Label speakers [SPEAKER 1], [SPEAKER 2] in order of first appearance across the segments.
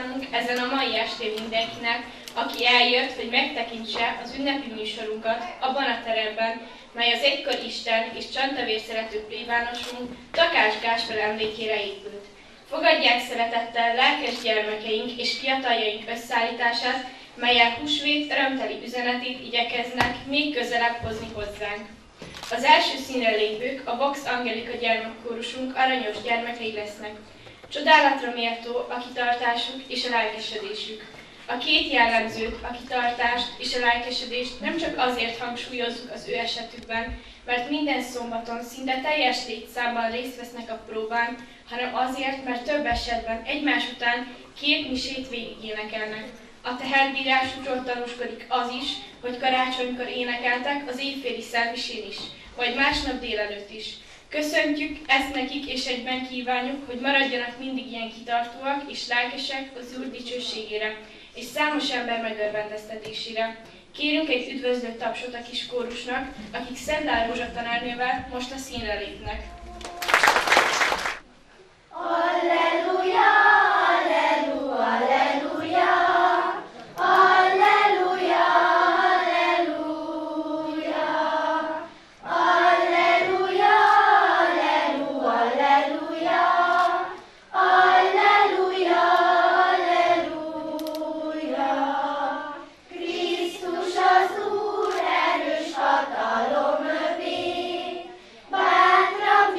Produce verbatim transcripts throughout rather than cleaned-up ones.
[SPEAKER 1] kívánunk ezen a mai estén mindenkinek, aki eljött, hogy megtekintse az ünnepi műsorunkat abban a teremben, mely az egykor Isten és csantavér szerető plébánosunk Takács Gáspár emlékére épült. Fogadják szeretettel lelkes gyermekeink és fiataljaink összeállítását, mellyel húsvét örömteli üzenetét igyekeznek még közelebb hozni hozzánk. Az első színre lépők a Vox Angelica gyermekkórusunk aranyos gyermekei lesznek. Csodálatra méltó a kitartásuk és a lelkesedésük. A két jellemzőt, a kitartást és a lelkesedést nem csak azért hangsúlyozzuk az ő esetükben, mert minden szombaton szinte teljes létszámban részt vesznek a próbán, hanem azért, mert több esetben egymás után két misét végigénekelnek. A teherbírásukról tanúskodik az is, hogy karácsonykor énekeltek az évféli szentmisén is, vagy másnap délelőtt is. Köszöntjük ezt nekik, és egyben kívánjuk, hogy maradjanak mindig ilyen kitartóak és lelkesek az Úr dicsőségére, és számos ember megörvendeztetésére. Kérünk egy üdvözlő tapsot a kis kórusnak, akik Szendál Rózsa tanárnővel most a színre lépnek.
[SPEAKER 2] Alleluja, alleluja, alleluja, alleluja, alleluja, alleluja, alleluja, alleluja, alleluja. Krisztus az Úr erős hatalom övé, bátran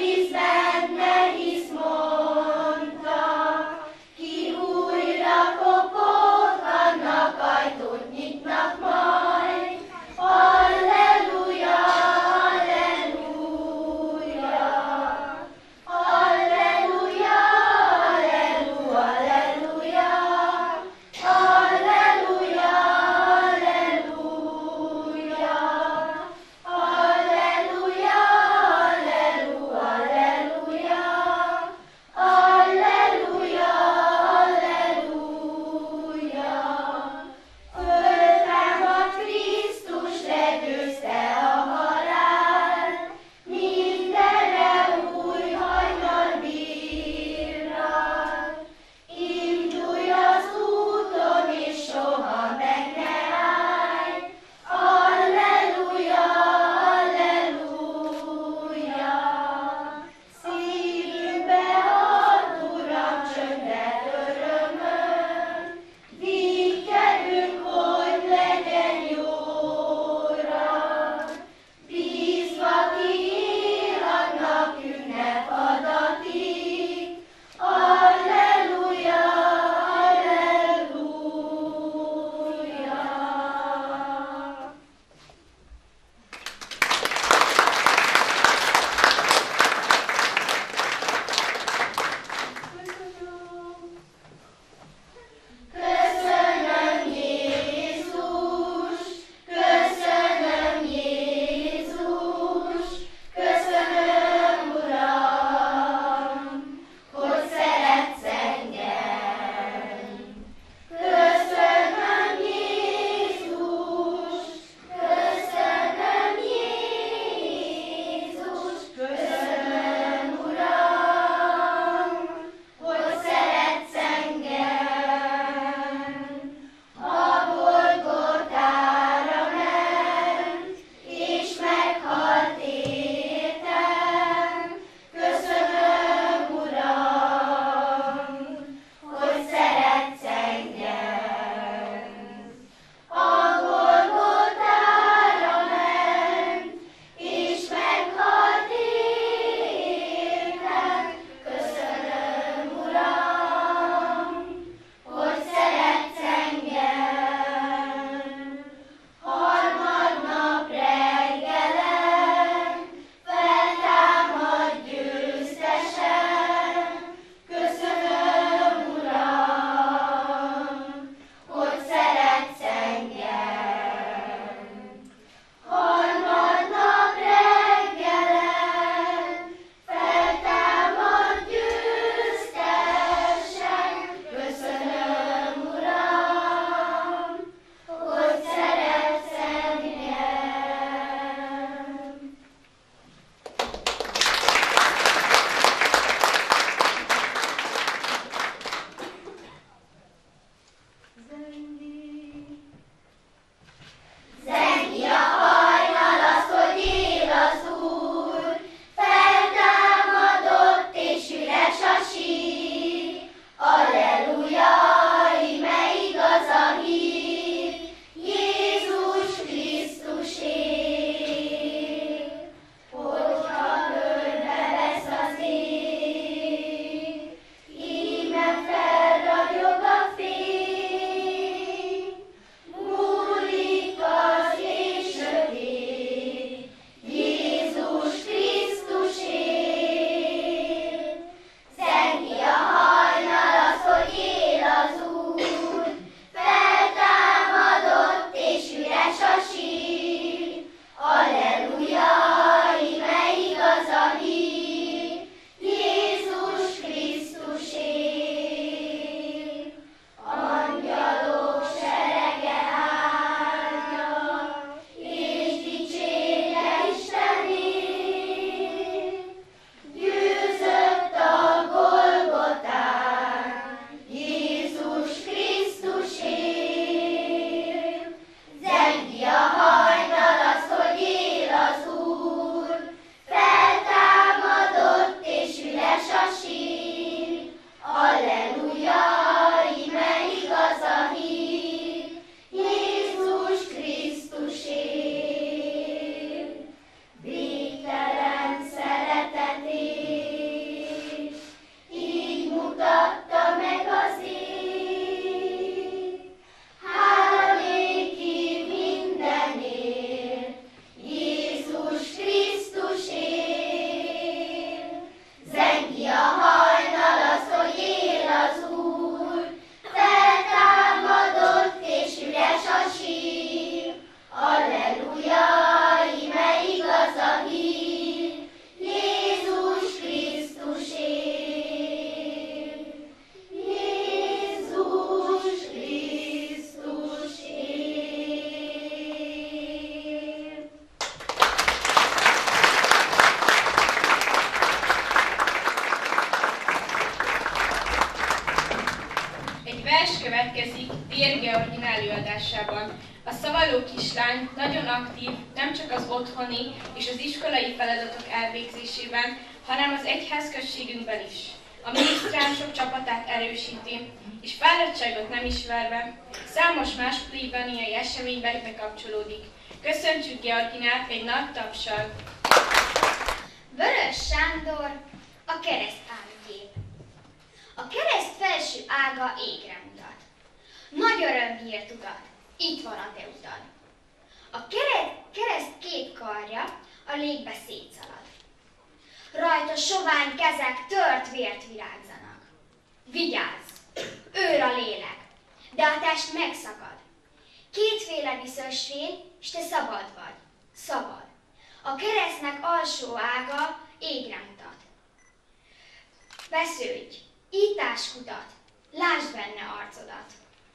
[SPEAKER 1] vers következik Dér Georgina előadásában. A szavaló kislány nagyon aktív, nem csak az otthoni és az iskolai feladatok elvégzésében, hanem az egyházközségünkben is. A minisztránsok csapatát erősíti, és fáradtságot nem ismerve, számos más plébániai eseménybe bekapcsolódik. Köszöntsük Georginát egy nagy tapssal!
[SPEAKER 3] Vörös Sándor, a kereszt ágakép. A kereszt felső ága égre mutat. Nagy örömhírt utat, itt van a te utad. A kereszt két karja a légbe szétszalad. Rajta sovány kezek tört vért virágzanak. Vigyázz, őr a lélek, de a test megszakad. Kétféle viszösvény, s te szabad vagy, szabad. A keresztnek alsó ága égre mutat. Vesződj, ítás kutat, lásd benne arcodat.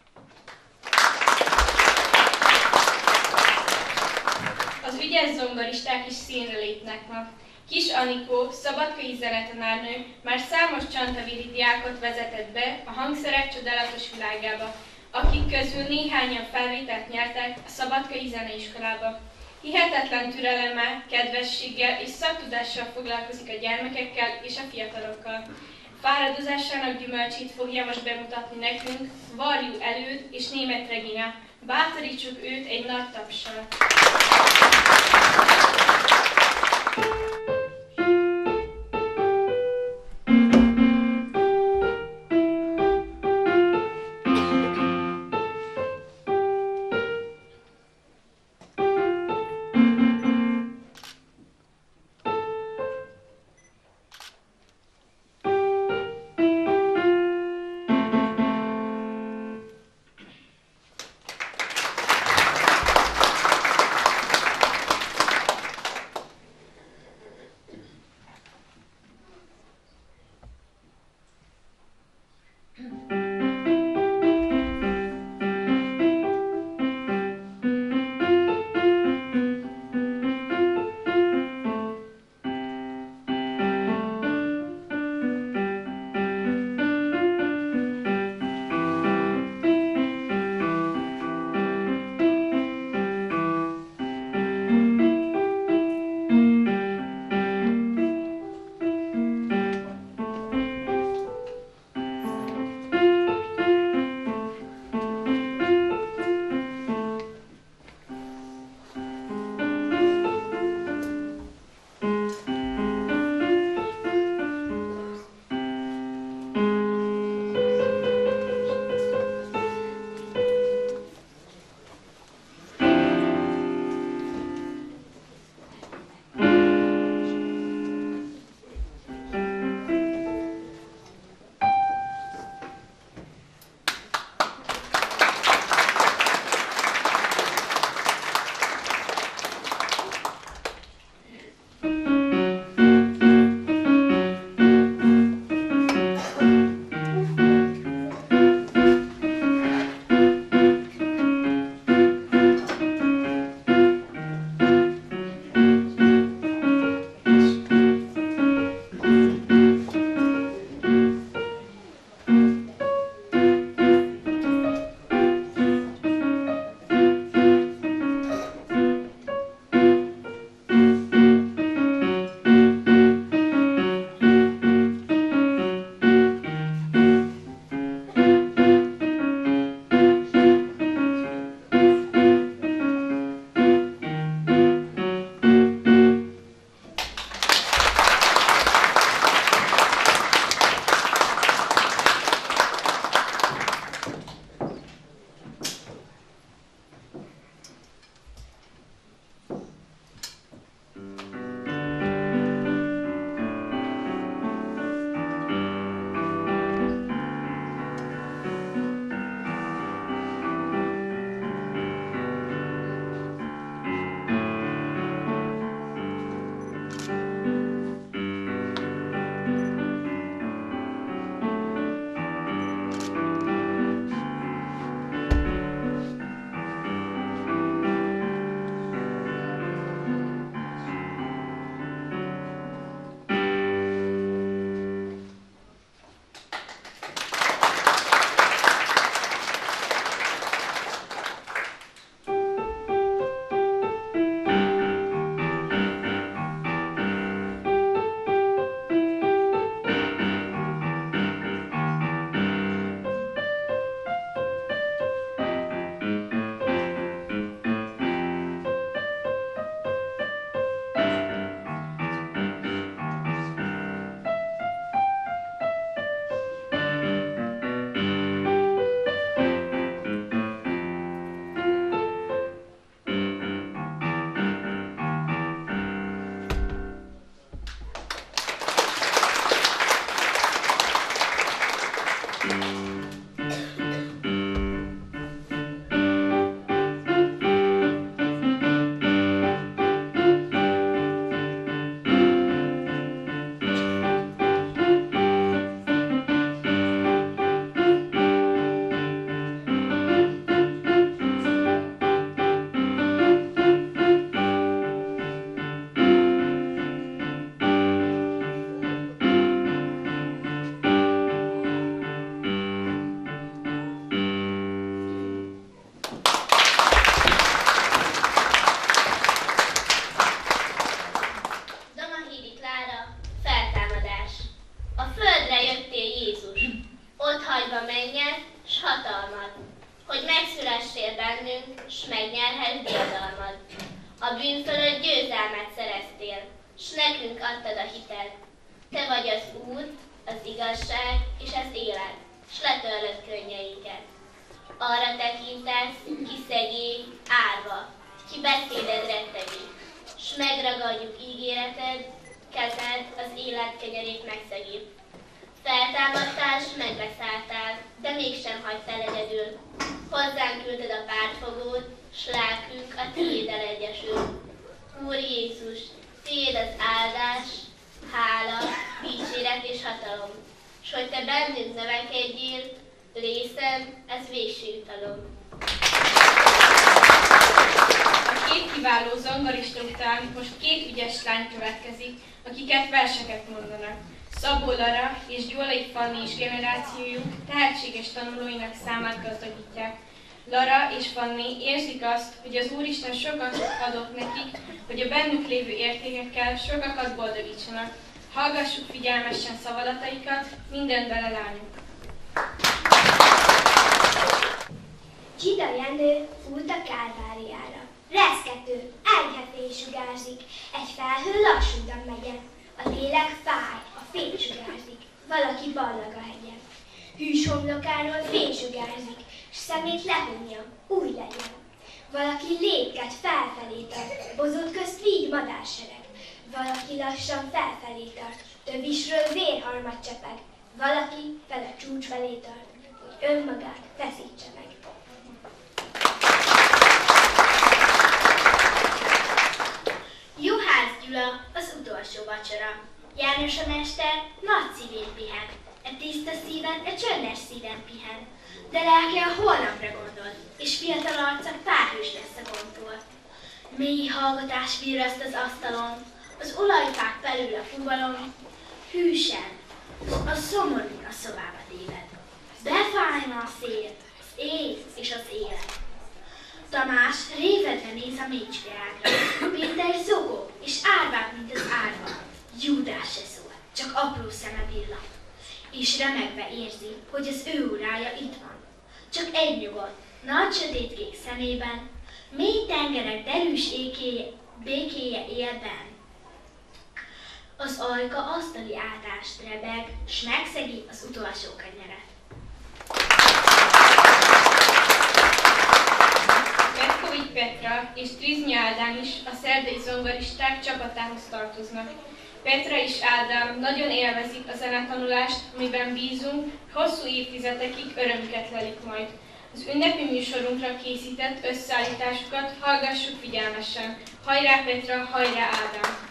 [SPEAKER 1] Az ügyes zongoristák is színre lépnek ma. Kis Anikó, szabadkai zenetanárnő már számos csantavéri diákot vezetett be a hangszerek csodálatos világába, akik közül néhányan felvételt nyertek a szabadkai zeneiskolába. Hihetetlen türelemmel, kedvességgel és szaktudással foglalkozik a gyermekekkel és a fiatalokkal. Fáradozásának gyümölcsét fogja most bemutatni nekünk Varjú Előd és Németh Regina. Bátorítsuk őt egy nagy tapssal!
[SPEAKER 4] hogy megszülessél bennünk, s megnyerhess diadalmad. A bűn fölött győzelmet szereztél, s nekünk adtad a hitet. Te vagy az út, az igazság és az élet, s letörlöd könnyeinket. Arra tekintesz, ki szegély, árva, ki beszéded rettegi, s megragadjuk ígéreted, kezed az élet kenyerét megszegi. Feltámadtál, s megbeszálltál, de mégsem hagytál egyedül. Hozzánk küldted a pártfogót, s lelkünk a tiéddel egyesül. Úr Jézus, tiéd az áldás, hála, dicséret és hatalom, s hogy te bennünk növekedjél, lészem, ez végső jutalom.
[SPEAKER 1] A két kiváló zongorista után most két ügyes lány következik, akiket verseket mondanak. Szabó Lara és Gyulai Fanni is generációjuk tehetséges tanulóinak számát gazdagítják. Lara és Fanni érzik azt, hogy az Úristen sokat adott nekik, hogy a bennük lévő értékekkel sokakat boldogítsanak. Hallgassuk figyelmesen szavalataikat, minden bele lányuk.
[SPEAKER 2] Csida Jenő fut a Kálváriára. Reszkető, enyhe sugárzik, egy felhő lassúdan megyen. A lélek fáj, a fény sugárzik, valaki ballag a hegyen. Hűs homlokáról fény sugárzik, s szemét lehunja, új legyen. Valaki lépket felfelé tart, bozót közt víg madársereg. Valaki lassan felfelé tart, tövisről vérhalmat csepeg. Valaki fel a csúcs felé tart, hogy önmagát feszítse meg.
[SPEAKER 3] Juhász Gyula, az utolsó vacsora. János a mester nagy szívén pihen, e tiszta szíven, e csöndes szíven pihen. De lelke a holnapra gondol, és fiatal arca párhős lesz a gondtól. Mély hallgatás virraszt az asztalon, az olajfák felül a fuvalon. Hűsen, a szomorú a szobába téved. Befájna a szél, az ég és az élet. Tamás révedve néz a mécskeágra. Péter zogó és árvább, mint az árva. Júdás se szól, csak apró szeme villan. És remegve érzi, hogy az ő urája itt van. Csak egy nyugodt, nagy sötétkék szemében, mély tengerek derűs ékéje, békéje él benn. Az ajka asztali átást rebeg, s megszegi az utolsó kenyeret.
[SPEAKER 1] Petkovics Petra és Triznyi Ádám is a szerdai zongoristák csapatához tartoznak. Petra és Ádám nagyon élvezik a zenetanulást, amiben bízunk, hosszú évtizedekig örömüket lelik majd. Az ünnepi műsorunkra készített összeállításukat hallgassuk figyelmesen. Hajrá Petra, hajrá Ádám!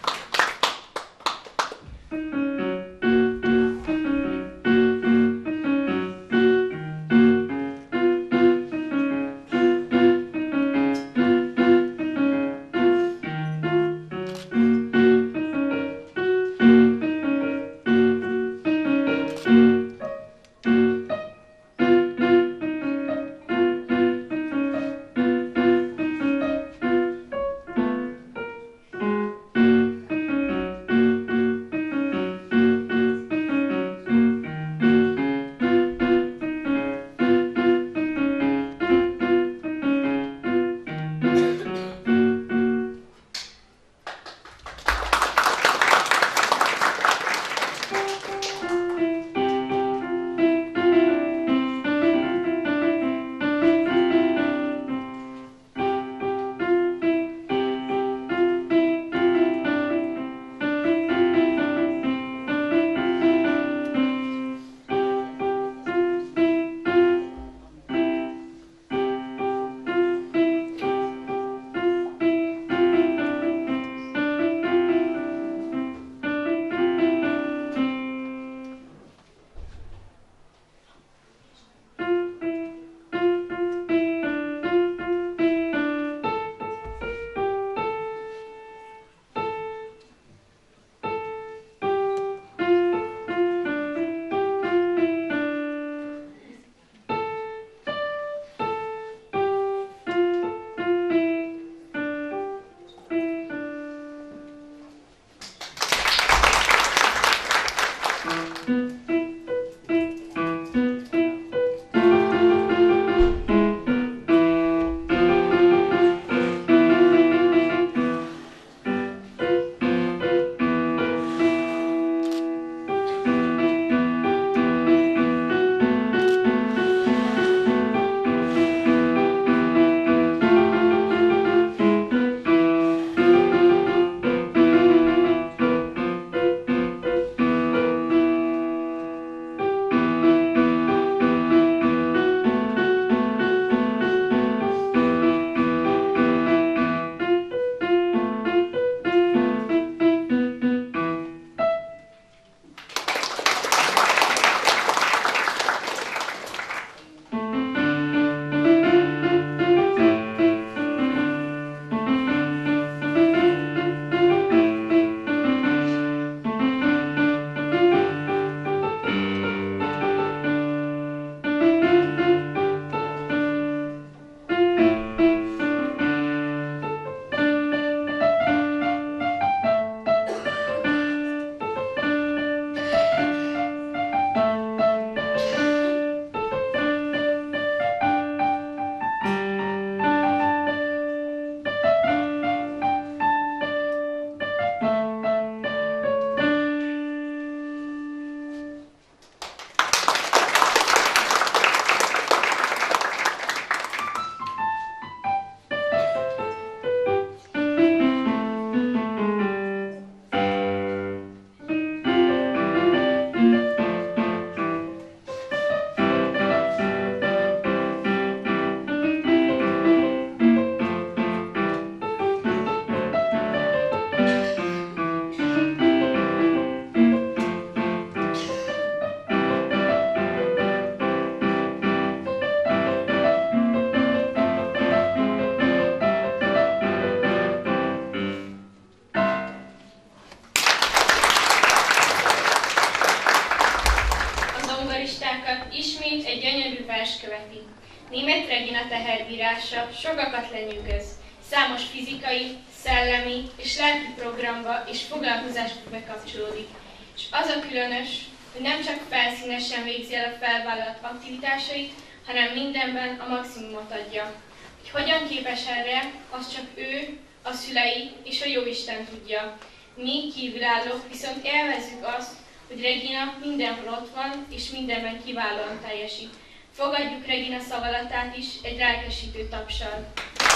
[SPEAKER 1] Németh Regina teherbírása sokakat lenyűgöz. Számos fizikai, szellemi és lelki programba és foglalkozásba bekapcsolódik. És az a különös, hogy nem csak felszínesen végzi el a felvállalt aktivitásait, hanem mindenben a maximumot adja. Hogy hogyan képes erre, az csak ő, a szülei és a Jóisten tudja. Mi kívülállók viszont élvezzük azt, hogy Regina mindenhol ott van, és mindenben kiválóan teljesít. Fogadjuk Regina szavalatát is egy lelkesítő tapssal.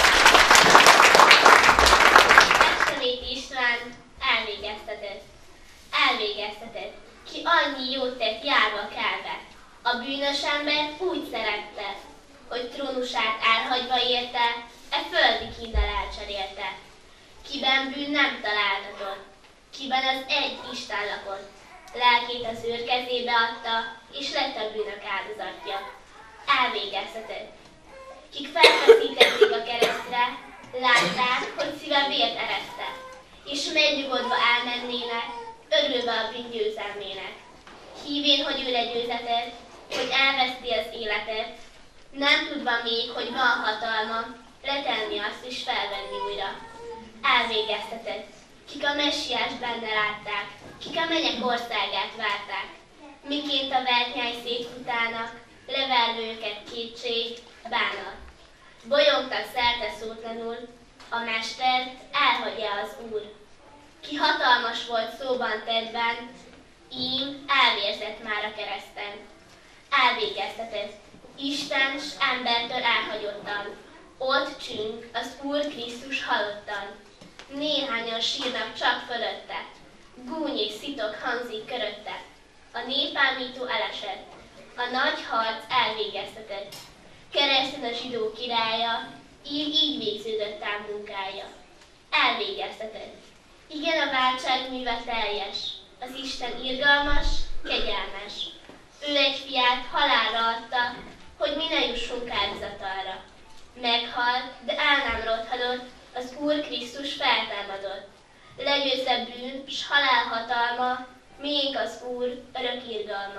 [SPEAKER 4] Kecskemét István elvégeztetett. Elvégeztetett. Ki annyi jót tett járva kelve. A bűnös embert úgy szerette, hogy trónusát elhagyva érte, e földi kínnal elcserélte. Kiben bűn nem találtatott, kiben az egy Isten lakott. Lelkét az őr kezébe adta, és lett a bűnök áldozatja. Elvégeztetett. Kik felfeszítették a keresztre, látták, hogy szíve vért ereszte, és megnyugodva elmennének, örülve a bűn győzelmének. Hívén, hogy ő legyőzetett, hogy elveszti az életet, nem tudva még, hogy van hatalma, letenni azt és felvenni újra. Elvégeztetett. Kik a messiást benne látták, kik a mennyek országát várták, miként a verknyáj szétfutának, leverve őket kétség, bánat. Bolyongtak szerte szótlanul, a mestert elhagyja az Úr. Ki hatalmas volt szóban tettben, ím elvérzett már a kereszten. Elvégeztetett, Isten s embertől elhagyottan, ott csüng az Úr Krisztus halottan. Néhányan sírnak csak fölötte, gúny és szitok hangzik körötte. A népámító elesett, a nagy harc elvégeztetett. Kereszten a zsidó királya, így így végződött ám munkája. Elvégeztetett. Igen, a váltság műve teljes, az Isten irgalmas, kegyelmes. Ő egy fiát halálra adta, hogy mi ne jussunk áldozatalra. Meghalt, de el nem rothadott, az Úr Krisztus feltámadott. Legyőzze bűn, s halál hatalma, miénk az Úr örök irgalma.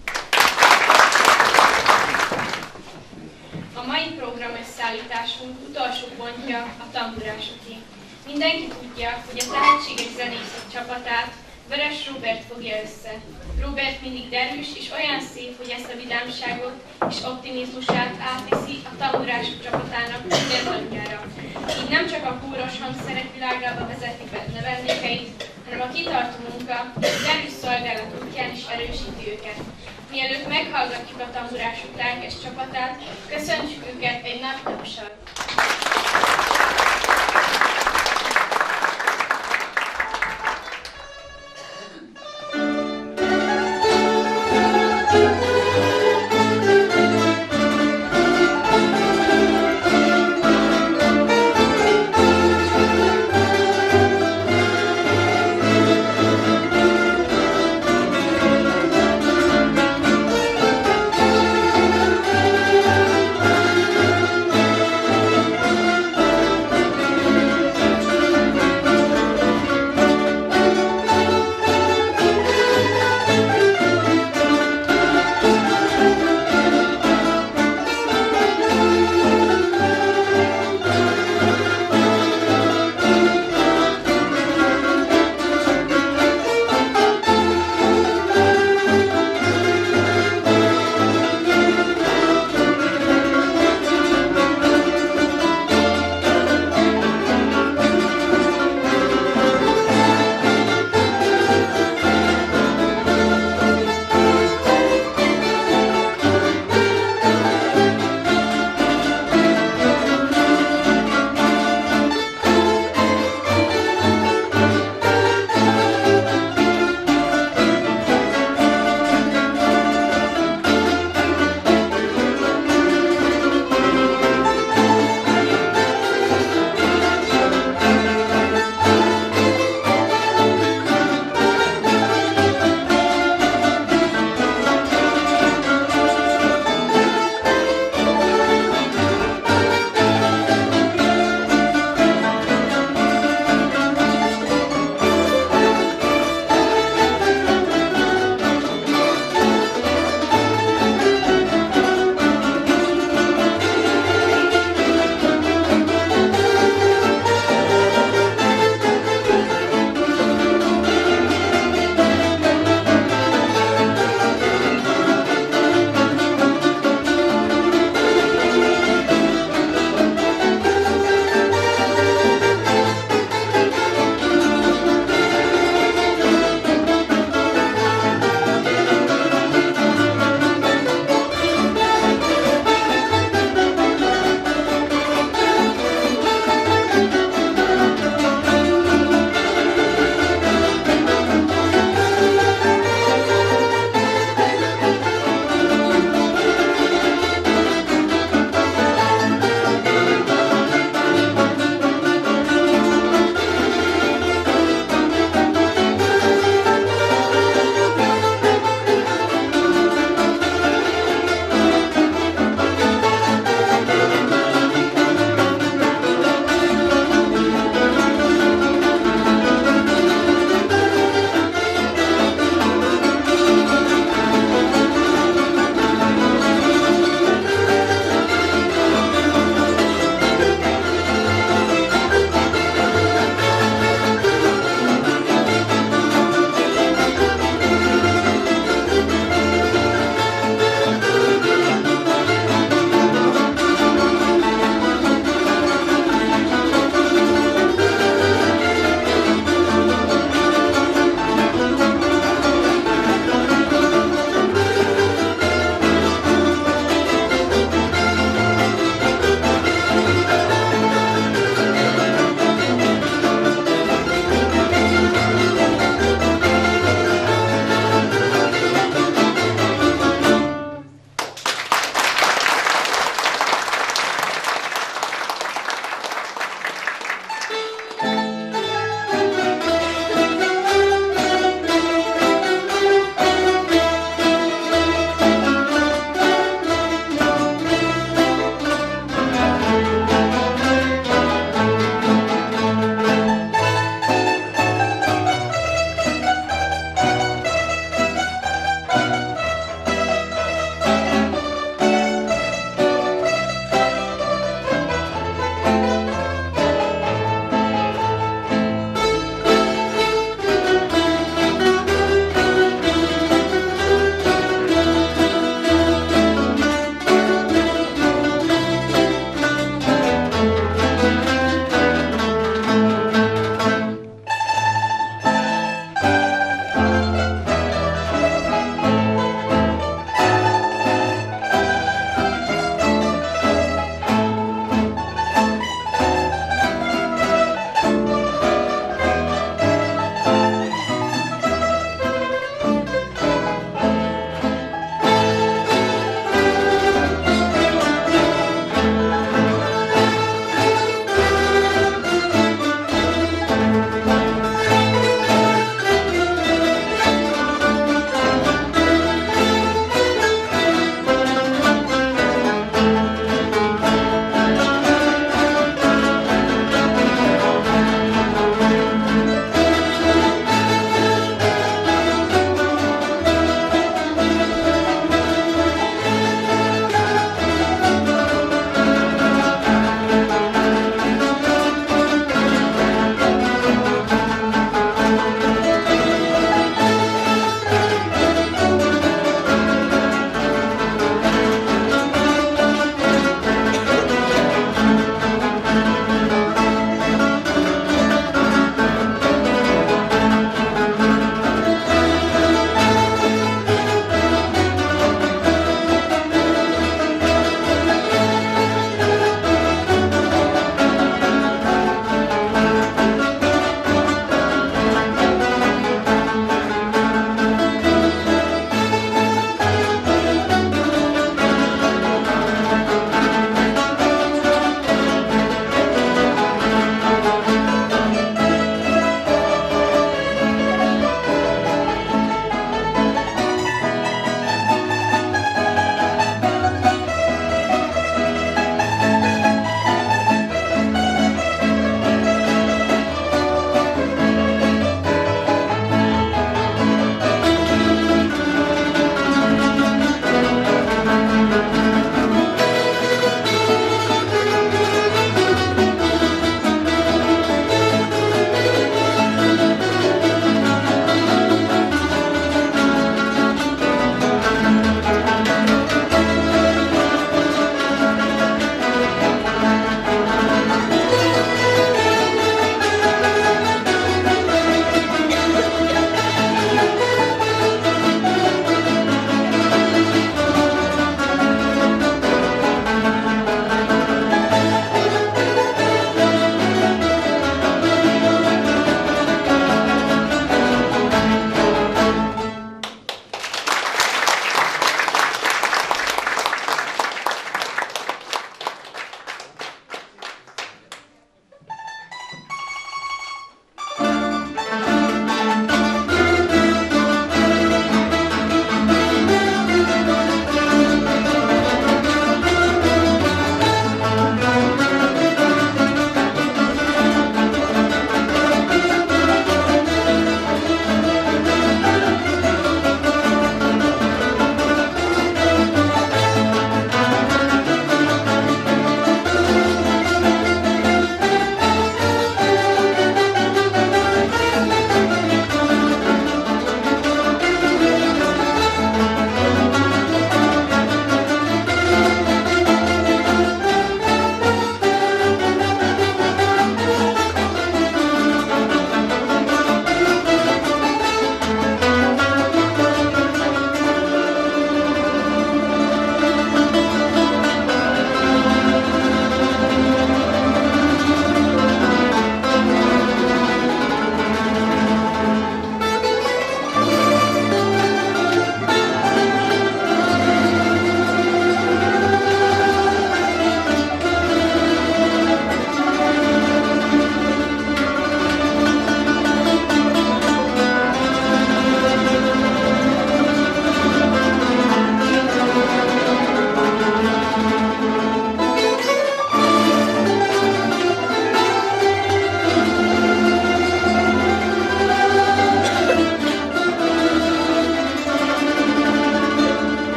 [SPEAKER 1] A mai program összeállításunk utolsó pontja a tamburásoké. Mindenki tudja, hogy a tehetséges zenészek csapatát Veres Róbert fogja össze. Róbert mindig derűs és olyan szép, hogy ezt a vidámságot és optimizmusát átviszi a tamburások csapatának minden tagjára. Így nem csak a kóros hangszerek világába vezeti be növendékeit, hanem a kitartó munka és derűs szolgálat útján is erősíti őket. Mielőtt meghallgatjuk a tamburások lelkes csapatát, köszöntsük őket egy nagy tapssal.
[SPEAKER 5] Thank you.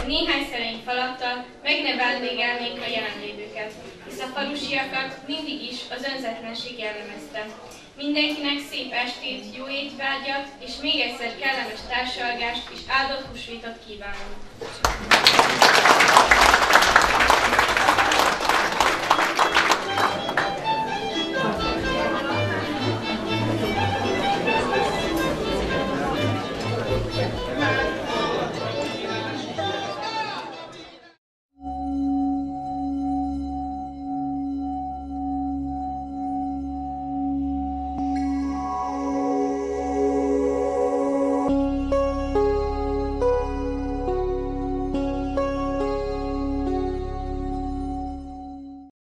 [SPEAKER 1] hogy néhány szerény falattal meg ne vendégelnék a jelenlévőket, hisz a falusiakat mindig is az önzetlenség jellemezte. Mindenkinek szép estét, jó étvágyat, és még egyszer kellemes társalgást és áldott húsvétot kívánok!